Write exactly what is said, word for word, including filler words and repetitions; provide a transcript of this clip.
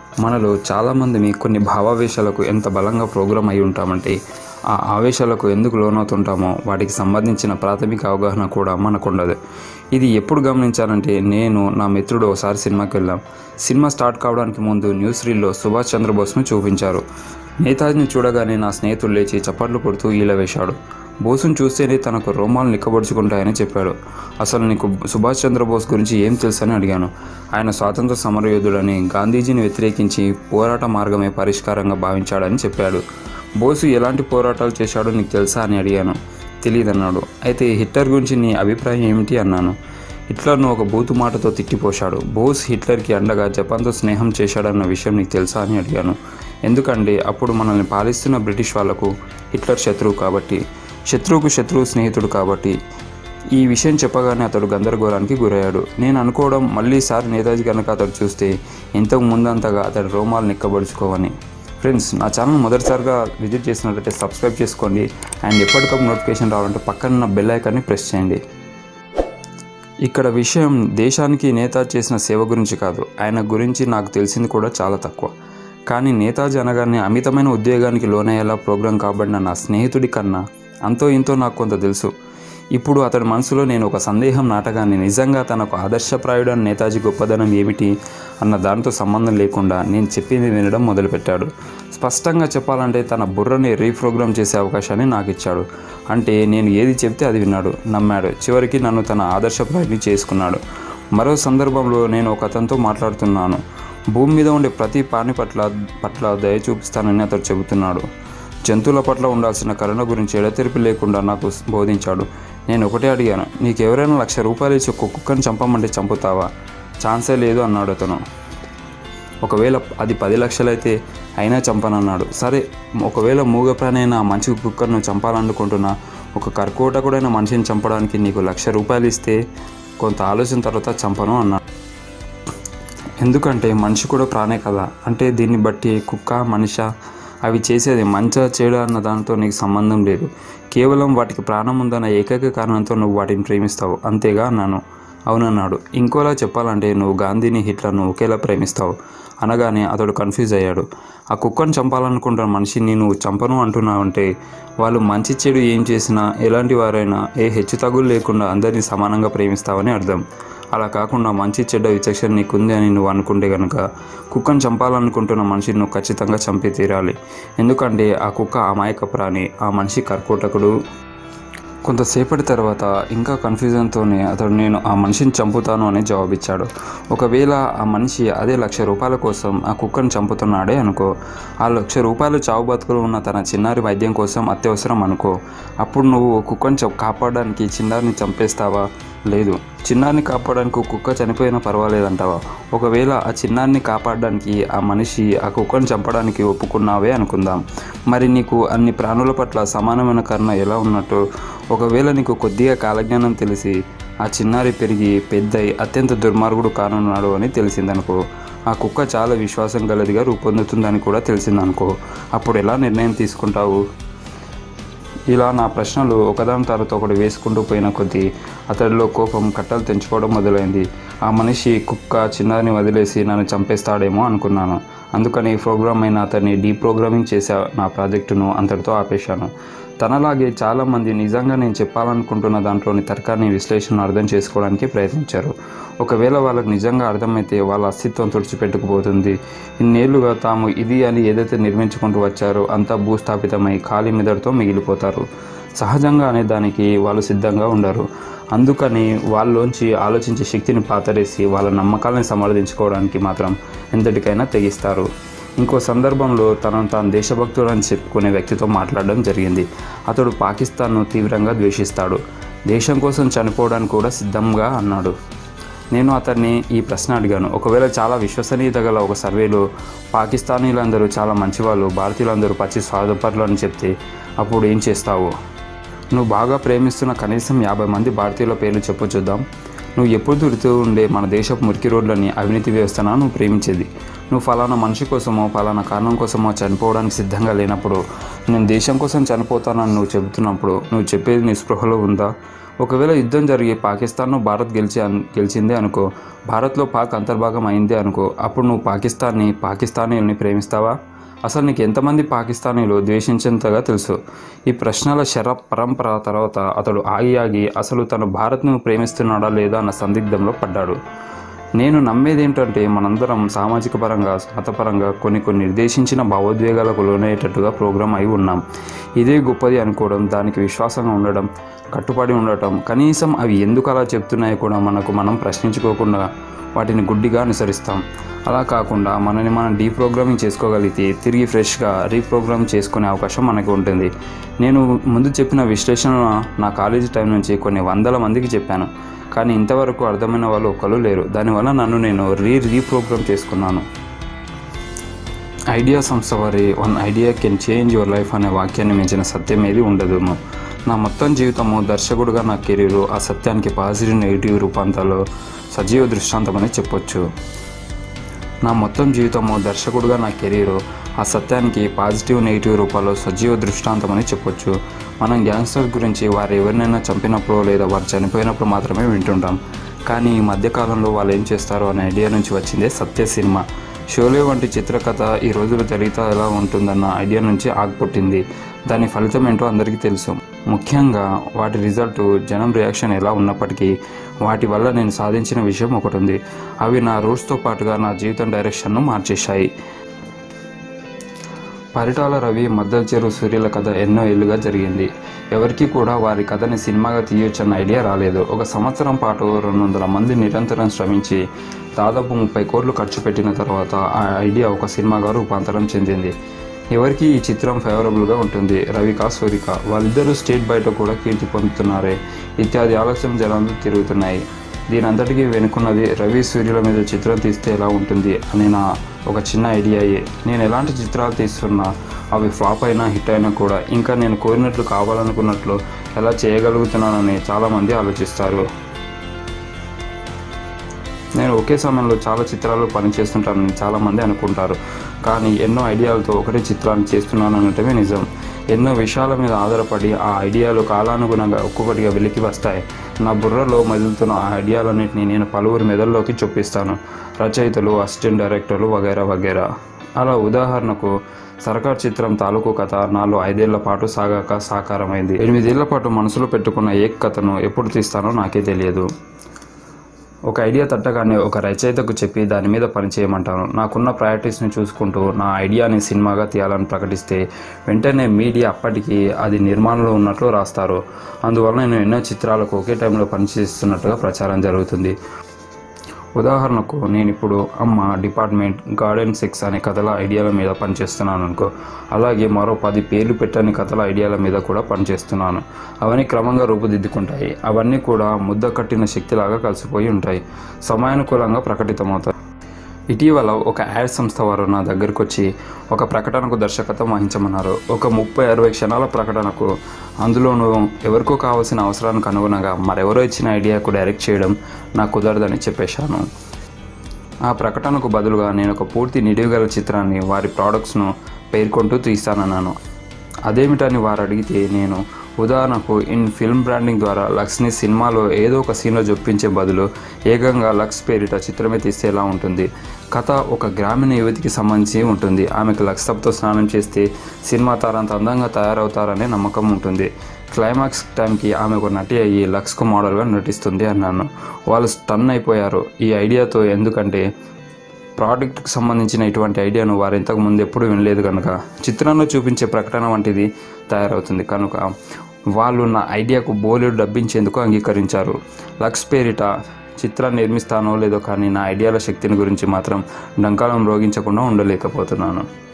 మనలో చాలామంది కొన్ని భావావేశాలకు ఎంత బలంగా ప్రోగ్రామ్ అయి ఉంటామంటే ఆ ఆవేశాలకు ఎందుకు లోనవుతుంటామో వాటికి సంబంధించిన ప్రాథమిక అవగాహన కూడా మనకుండదు. ఇది ఎప్పుడు గమనించానంటే, నేను నా మిత్రుడు ఒకసారి సినిమాకి వెళ్ళాం. సినిమా స్టార్ట్ కావడానికి ముందు న్యూస్ రీల్లో సుభాష్ చంద్రబోస్ను చూపించారు. నేతాజీని చూడగానే నా స్నేహితుడు లేచి చప్పట్లు కొడుతూ ఈల వేశాడు. బోసును చూస్తేనే తనకు రోమాలు నిక్కబడుచుకుంటాయని చెప్పాడు. అసలు నీకు సుభాష్ చంద్రబోస్ గురించి ఏం తెలుసని అడిగాను. ఆయన స్వాతంత్ర సమరయోధుడని, గాంధీజీని వ్యతిరేకించి పోరాట మార్గమే పరిష్కారంగా భావించాడని చెప్పాడు. బోసు ఎలాంటి పోరాటాలు చేశాడో నీకు తెలుసా అని అడిగాను. తెలియదన్నాడు. అయితే హిట్లర్ గురించి నీ అభిప్రాయం ఏమిటి అన్నాను. హిట్లర్ను ఒక బూతు మాటతో తిట్టిపోశాడు. బోస్ హిట్లర్కి అండగా జపాన్తో స్నేహం చేశాడన్న విషయం నీకు తెలుసా అని అడిగాను. ఎందుకంటే అప్పుడు మనల్ని పాలిస్తున్న బ్రిటిష్ వాళ్లకు హిట్లర్ శత్రువు కాబట్టి, శత్రువుకు శత్రువు స్నేహితుడు కాబట్టి. ఈ విషయం చెప్పగానే అతడు గందరగోళానికి గురయ్యాడు. నేను అనుకోవడం, మళ్ళీసారి నేతాజీ కనుక అతడు చూస్తే ఇంతకు ముందంతగా అతడి రోమాలు నిక్కబడుచుకోవని. ఫ్రెండ్స్, నా ఛానల్ మొదటిసారిగా విజిట్ చేసినట్లయితే సబ్స్క్రైబ్ చేసుకోండి. అండ్ ఎప్పటికప్పుడు నోటిఫికేషన్ రావాలంటే పక్కన బెల్ ఐకాన్ని ప్రెస్ చేయండి. ఇక్కడ విషయం దేశానికి నేతాజీ చేసిన సేవ గురించి కాదు. ఆయన గురించి నాకు తెలిసింది కూడా చాలా తక్కువ. కానీ నేతాజీ అనగానే అమితమైన ఉద్వేగానికి లోనయ్యేలా ప్రోగ్రాం కాబడిన నా స్నేహితుడి కన్నా అంతో ఇంతో నాకు కొంత తెలుసు. ఇప్పుడు అతడి మనసులో నేను ఒక సందేహం నాటగానే నిజంగా తనకు ఆదర్శప్రాయుడని నేతాజీ గొప్పదనం ఏమిటి అన్న దానితో సంబంధం లేకుండా నేను చెప్పింది వినడం మొదలుపెట్టాడు. స్పష్టంగా చెప్పాలంటే తన బుర్రని రీప్రోగ్రామ్ చేసే అవకాశాన్ని నాకు ఇచ్చాడు. అంటే నేను ఏది చెప్తే అది విన్నాడు, నమ్మాడు. చివరికి నన్ను తన ఆదర్శప్రాయుడిని చేసుకున్నాడు. మరో సందర్భంలో నేను ఒక అతనితో మాట్లాడుతున్నాను. భూమి మీద ఉండే ప్రతి ప్రాణి పట్ల పట్ల దయ చూపిస్తానని అతడు చెబుతున్నాడు. జంతువుల పట్ల ఉండాల్సిన కరుణ గురించి ఎడతెరిపి లేకుండా నాకు బోధించాడు. నేను ఒకటే అడిగాను, నీకు ఎవరైనా లక్ష రూపాయలు ఇచ్చి ఒక కుక్కను చంపమంటే చంపుతావా? ఛాన్సే లేదు అన్నాడు అతను. ఒకవేళ అది పది లక్షలైతే అయినా చంపనన్నాడు. సరే, ఒకవేళ మూగ ప్రాణి అయినా మంచి కుక్కను చంపాలనుకుంటున్నా, ఒక కర్కోటకుడైన మనిషిని చంపడానికి నీకు లక్ష రూపాయలు ఇస్తే కొంత ఆలోచన తర్వాత చంపను అన్నాడు. ఎందుకంటే మనిషి కూడా ప్రాణే కదా. అంటే దీన్ని బట్టి కుక్క, మనిషి అవి చేసేది మంచా చెడు అన్న దానితో నీకు సంబంధం లేదు. కేవలం వాటికి ప్రాణం ఉందన్న ఏకైక కారణంతో నువ్వు వాటిని ప్రేమిస్తావు, అంతేగా అన్నాను. అవునన్నాడు. ఇంకోలా చెప్పాలంటే నువ్వు గాంధీని, హిట్లర్ను ఒకేలా ప్రేమిస్తావు అనగానే అతడు కన్ఫ్యూజ్ అయ్యాడు. ఆ కుక్కను చంపాలనుకుంటున్న మనిషిని నువ్వు చంపను అంటున్నావు అంటే వాళ్ళు మంచి చెడు ఏం చేసినా, ఎలాంటి వారైనా ఏ హెచ్చు తగులు లేకుండా అందరినీ సమానంగా ప్రేమిస్తావని అర్థం. అలా కాకుండా మంచి చెడ్డ విచక్షణ నీకుంది అని నువ్వు అనుకుంటే కనుక కుక్కను చంపాలనుకుంటున్న మనిషిని నువ్వు ఖచ్చితంగా చంపి తీరాలి. ఎందుకంటే ఆ కుక్క అమాయక ప్రాణి, ఆ మనిషి కర్కోటకుడు. కొంతసేపటి తర్వాత ఇంకా కన్ఫ్యూజన్తోనే అతడు నేను ఆ మనిషిని చంపుతాను అని జవాబిచ్చాడు. ఒకవేళ ఆ మనిషి అదే లక్ష రూపాయల కోసం ఆ కుక్కను చంపుతున్నాడే అనుకో, ఆ లక్ష రూపాయలు చావు బతుకులు ఉన్న తన చిన్నారి వైద్యం కోసం అత్యవసరం అనుకో. అప్పుడు నువ్వు కుక్కను కాపాడడానికి చిన్నారిని చంపేస్తావా? లేదు. చిన్నారిని కాపాడడానికి కుక్క చనిపోయినా పర్వాలేదంటావా? ఒకవేళ ఆ చిన్నారిని కాపాడడానికి ఆ మనిషి ఆ కుక్కను చంపడానికి ఒప్పుకున్నావే అనుకుందాం. మరి నీకు అన్ని ప్రాణుల పట్ల సమానమైన కరుణ ఎలా ఉన్నట్టు? ఒకవేళ నీకు కొద్దిగా కాలజ్ఞానం తెలిసి ఆ చిన్నారి పెరిగి పెద్దయి అత్యంత దుర్మార్గుడు కానున్నాడు అని తెలిసిందనుకో, ఆ కుక్క చాలా విశ్వాసం గలదిగా రూపొందుతుందని కూడా తెలిసిందనుకో, అప్పుడు ఎలా నిర్ణయం తీసుకుంటావు? ఇలా నా ప్రశ్నలు ఒకదాని తర్వాత ఒకటి వేసుకుంటూ పోయిన కొద్దీ అతడిలో కోపం కట్టలు తెంచుకోవడం మొదలైంది. ఆ మనిషి కుక్క చిన్నారిని వదిలేసి నన్ను చంపేస్తాడేమో అనుకున్నాను. అందుకని ప్రోగ్రామ్ అయిన అతన్ని డీప్రోగ్రామింగ్ చేసే నా ప్రాజెక్టును అంతటితో ఆపేశాను. తనలాగే చాలామంది నిజంగా నేను చెప్పాలనుకుంటున్న దాంట్లోని తర్కాన్ని, విశ్లేషణను అర్థం చేసుకోవడానికి ప్రయత్నించారు. ఒకవేళ వాళ్ళకు నిజంగా అర్థమైతే వాళ్ళ అస్తిత్వం తుడిచిపెట్టుకుపోతుంది. ఇన్నేళ్లుగా తాము ఇది అని ఏదైతే నిర్మించుకుంటూ వచ్చారో అంతా భూస్థాపితమై ఖాళీ మెదడుతో మిగిలిపోతారు. సహజంగా అనే దానికి వాళ్ళు సిద్ధంగా ఉండరు. అందుకని వాళ్ళలోంచి ఆలోచించే శక్తిని పాతరేసి వాళ్ళ నమ్మకాలను సమర్థించుకోవడానికి మాత్రం ఎంతటికైనా తెగిస్తారు. ఇంకో సందర్భంలో తనను తాను దేశభక్తుడని చెప్పుకునే వ్యక్తితో మాట్లాడడం జరిగింది. అతడు పాకిస్తాన్ను తీవ్రంగా ద్వేషిస్తాడు. దేశం కోసం చనిపోవడానికి కూడా సిద్ధంగా అన్నాడు. నేను అతన్ని ఈ ప్రశ్న అడిగాను, ఒకవేళ చాలా విశ్వసనీయత గల ఒక సర్వేలో పాకిస్తానీలందరూ చాలా మంచివాళ్ళు, భారతీయులందరూ పచ్చి స్వార్థపరులు అని చెప్తే అప్పుడు ఏం చేస్తావు? నువ్వు బాగా ప్రేమిస్తున్న కనీసం యాభై మంది భారతీయుల పేర్లు చెప్పు చూద్దాం. నువ్వు ఎప్పుడు తిరుగుతూ ఉండే మన దేశపు మురికి రోడ్లని, అవినీతి వ్యవస్థను నువ్వు ప్రేమించేది. నువ్వు ఫలానా మనిషి కోసమో ఫలానా కారణం కోసమో చనిపోవడానికి సిద్ధంగా లేనప్పుడు, నేను దేశం కోసం చనిపోతానని నువ్వు చెబుతున్నప్పుడు నువ్వు చెప్పేది నీ స్పృహలో ఉందా? ఒకవేళ యుద్ధం జరిగి పాకిస్తాన్ను భారత్ గెలిచి గెలిచిందే అనుకో, భారత్లో పాక్ అంతర్భాగం అయిందే అనుకో, అప్పుడు నువ్వు పాకిస్తాన్ని పాకిస్తానీయుల్ని ప్రేమిస్తావా? అసలు నీకు ఎంతమంది పాకిస్తానీలు ద్వేషించేంతగా తెలుసు? ఈ ప్రశ్నల శర పరంపర తర్వాత అతడు ఆగి ఆగి అసలు తను భారత్ను ప్రేమిస్తున్నాడా లేదా అన్న సందిగ్ధంలో పడ్డాడు. నేను నమ్మేది ఏంటంటే మనందరం సామాజిక పరంగా, మతపరంగా కొన్ని కొన్ని నిర్దేశించిన భావోద్వేగాలకు లోనయ్యేటట్టుగా ప్రోగ్రామ్ అయి ఉన్నాం. ఇదే గొప్పది అనుకోవడం, దానికి విశ్వాసంగా ఉండడం, కట్టుబడి ఉండటం, కనీసం అవి ఎందుకు అలా చెప్తున్నాయో కూడా మనకు మనం ప్రశ్నించుకోకుండా వాటిని గుడ్డిగా అనుసరిస్తాం. అలా కాకుండా మనని మనం డీప్రోగ్రామింగ్ చేసుకోగలిగితే తిరిగి ఫ్రెష్గా రీప్రోగ్రామ్ చేసుకునే అవకాశం మనకు ఉంటుంది. నేను ముందు చెప్పిన విశ్లేషణ నా కాలేజీ టైం నుంచి కొన్ని వందల మందికి చెప్పాను, కానీ ఇంతవరకు అర్థమైన వాళ్ళు ఒక్కరు లేరు. దానివల్ల నన్ను నేను రీ రీప్రోగ్రామ్ చేసుకున్నాను. ఐడియా సంస్థ వారి one Idea can change your life అనే వాక్యాన్ని మించిన సత్యం ఏది ఉండదు. నా మొత్తం జీవితము దర్శకుడుగా నా కెరీరు ఆ సత్యానికి పాజిటివ్ నెగిటివ్ రూపాంతాలు సజీవ దృష్టాంతమని చెప్పొచ్చు. నా మొత్తం జీవితము దర్శకుడుగా నా కెరీరు ఆ సత్యానికి పాజిటివ్ నెగిటివ్ రూపాల్లో సజీవ దృష్టాంతమని చెప్పొచ్చు. మనం గ్యాంగ్స్టర్స్ గురించి వారు ఎవరినైనా చంపినప్పుడు లేదా వారు చనిపోయినప్పుడు మాత్రమే వింటుంటాం, కానీ ఈ మధ్యకాలంలో వాళ్ళు ఏం చేస్తారో అనే ఐడియా నుంచి వచ్చిందే సత్య సినిమా. షోలే వంటి చిత్రకథ ఈ రోజులు తెలియతా ఎలా ఉంటుందన్న ఐడియా నుంచి ఆగిపుట్టింది. దాని ఫలితం ఏంటో అందరికీ తెలుసు. ముఖ్యంగా వాటి రిజల్ట్, జనం రియాక్షన్ ఎలా ఉన్నప్పటికీ వాటి వల్ల నేను సాధించిన విషయం ఒకటి ఉంది. అవి నా రూట్స్తో పాటుగా నా జీవితం డైరెక్షన్ను మార్చేశాయి. పరిటాల రవి, మద్దల చెరువు సూర్యుల కథ ఎన్నో ఏళ్ళుగా జరిగింది. ఎవరికి కూడా వారి కథని సినిమాగా తీయొచ్చన్న ఐడియా రాలేదు. ఒక సంవత్సరం పాటు రెండు వందల మంది నిరంతరం శ్రమించి దాదాపు ముప్పై కోట్లు ఖర్చు పెట్టిన తర్వాత ఆ ఐడియా ఒక సినిమాగా రూపాంతరం చెందింది. ఎవరికి ఈ చిత్రం ఫేవరబుల్గా ఉంటుంది? రవిక, సూరిక వాళ్ళిద్దరూ స్టేట్ బయట కూడా కీర్తి పొందుతున్నారే ఇత్యాది ఆలోచన జనాలు తిరుగుతున్నాయి. దీని అంతటికీ వెనుకున్నది రవి సూర్యుల మీద చిత్రం తీస్తే ఎలా ఉంటుంది అనే నా ఒక చిన్న ఐడియాయే. నేను ఎలాంటి చిత్రాలు తీస్తున్నా అవి ఫ్లాప్ అయినా హిట్ అయినా కూడా ఇంకా నేను కోరినట్లు కావాలనుకున్నట్లు ఎలా చేయగలుగుతున్నానని చాలామంది ఆలోచిస్తారు. నేను ఒకే సమయంలో చాలా చిత్రాలు పనిచేస్తుంటానని చాలామంది అనుకుంటారు, కానీ ఎన్నో ఐడియాలతో ఒకటే చిత్రాన్ని చేస్తున్నాననటమే నిజం. ఎన్నో విషయాల మీద ఆధారపడి ఆ ఐడియాలు కాలానుగుణంగా ఒక్కొక్కటిగా వెలికి వస్తాయి. నా బుర్రలో మెదులుతున్న ఆ ఐడియాలన్నింటినీ నేను పలువురి మెదల్లోకి చొప్పిస్తాను, రచయితలు, అసిస్టెంట్ డైరెక్టర్లు వగైరా వగైరా. అలా ఉదాహరణకు సర్కార్ చిత్రం తాలూకు కథ నాలో ఐదేళ్ల పాటు సాగాక సాకారమైంది. ఎనిమిదేళ్ల పాటు మనసులో పెట్టుకున్న ఏ కథను ఎప్పుడు తీస్తానో నాకే తెలియదు. ఒక ఐడియా తట్టగానే ఒక రచయితకు చెప్పి దాని మీద పనిచేయమంటాను. నాకున్న ప్రయారిటీస్ని చూసుకుంటూ నా ఐడియాని సినిమాగా తీయాలని ప్రకటిస్తే వెంటనే మీడియా అప్పటికి అది నిర్మాణంలో ఉన్నట్లు రాస్తారు. అందువల్ల నేను ఎన్నో చిత్రాలకు ఒకే టైంలో పనిచేస్తున్నట్టుగా ప్రచారం జరుగుతుంది. ఉదాహరణకు నేను ఇప్పుడు అమ్మ, డిపార్ట్మెంట్, గార్డెన్ సెక్స్ అనే కథల ఐడియాల మీద పనిచేస్తున్నాను అనుకో. అలాగే మరో పది పేర్లు పెట్టని కథల ఐడియాల మీద కూడా పనిచేస్తున్నాను. అవన్నీ క్రమంగా రూపుదిద్దుకుంటాయి. అవన్నీ కూడా ముద్ద కట్టిన శక్తిలాగా కలిసిపోయి ఉంటాయి, సమయానుకూలంగా ప్రకటితమవుతాయి. ఇటీవల ఒక యాడ్ సంస్థ వారు నా దగ్గరకు వచ్చి ఒక ప్రకటనకు దర్శకత్వం వహించమన్నారు. ఒక ముప్పై అరవై క్షణాల ప్రకటనకు. అందులోనూ ఎవరికో కావాల్సిన అవసరానికి అనుగుణంగా మరెవరో ఇచ్చిన ఐడియాకు డైరెక్ట్ చేయడం నాకు కుదరదని చెప్పేశాను. ఆ ప్రకటనకు బదులుగా నేను ఒక పూర్తి నిడివిగల చిత్రాన్ని, వారి ప్రోడక్ట్స్ను పేర్కొంటూ తీస్తానన్నాను. అదేమిటని వారు అడిగితే నేను ఉదాహరణకు ఇన్ ఫిల్మ్ బ్రాండింగ్ ద్వారా లక్స్ని సినిమాలో ఏదో ఒక సీన్లో జొప్పించే బదులు ఏకంగా లక్స్ పేరిట చిత్రమే తీస్తే ఎలా ఉంటుంది? కథ ఒక గ్రామీణ యువతికి సంబంధించి ఉంటుంది. ఆమెకు లక్స్ సబ్తో స్నానం చేస్తే సినిమా తారంత అందంగా తయారవుతారనే నమ్మకం ఉంటుంది. క్లైమాక్స్ టైంకి ఆమె ఒక నటి అయ్యి లక్స్కు మోడల్గా నటిస్తుంది అన్నాను. వాళ్ళు స్టన్ అయిపోయారు ఈ ఐడియాతో. ఎందుకంటే ప్రోడక్ట్కి సంబంధించిన ఇటువంటి ఐడియాను వారు ఇంతకు ముందు ఎప్పుడు వినలేదు కనుక. చిత్రంలో చూపించే ప్రకటన వంటిది తయారవుతుంది కనుక వాళ్ళు నా ఐడియాకు బోలెడు డబ్బించేందుకు అంగీకరించారు. లక్స్ పేరిట చిత్రాన్ని నిర్మిస్తానో లేదో కానీ నా ఐడియాల శక్తిని గురించి మాత్రం డంకాలం రోగించకుండా ఉండలేకపోతున్నాను.